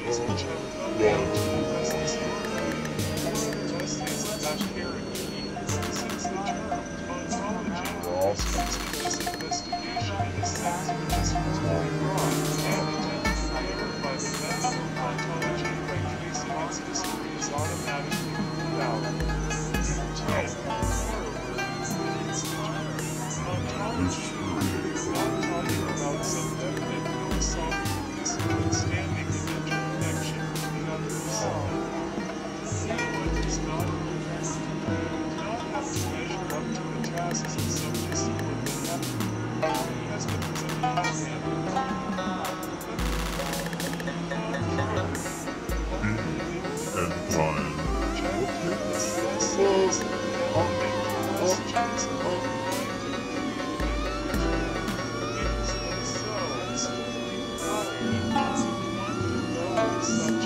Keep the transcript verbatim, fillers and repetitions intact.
species which have come down to the present state. Just as apparently, since the term ontology speaks to this investigation in the sense of this was very broad, and attempts to clarify the method of ontology by tracing its history is automatically ruled out. ten. Moreover, it's the term ontology. Not talking about some definite philosophical misunderstanding of interconnection with the other side. Anyone who's not does not have to measure up to the tasks of some discipline that have he has been presented to him. And time. Says, I'll make questions of mind and things themselves require one to know something.